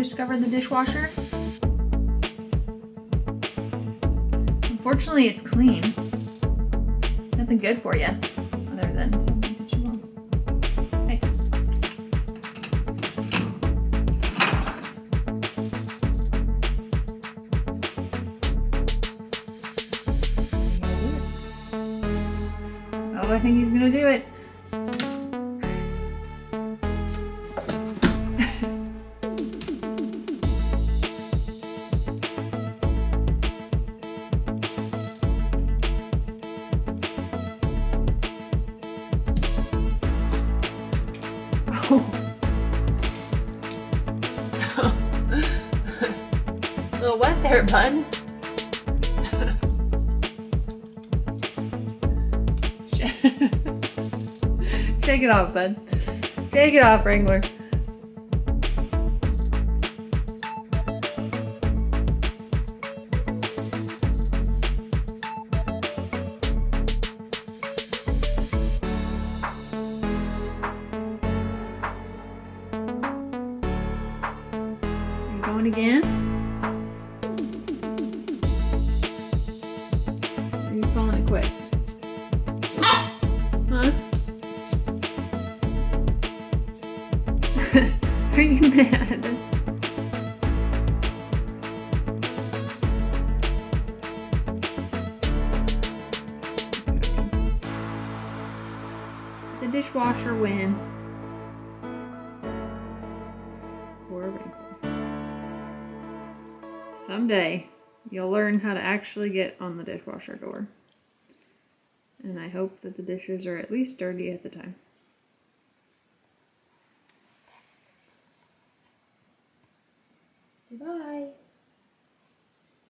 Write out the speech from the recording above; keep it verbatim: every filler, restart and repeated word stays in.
discovered the dishwasher? Unfortunately, it's clean. Nothing good for you, other than something to chew on. Hey. Oh, I think he's gonna do it. A little wet there, bud. Shake it off, bud. Shake it off, Wrangler. Are you going again? Or are you calling it quits? Huh? Are you mad? The dishwasher win. Poor Wrangler. Someday you'll learn how to actually get on the dishwasher door. And I hope that the dishes are at least dirty at the time. Bye.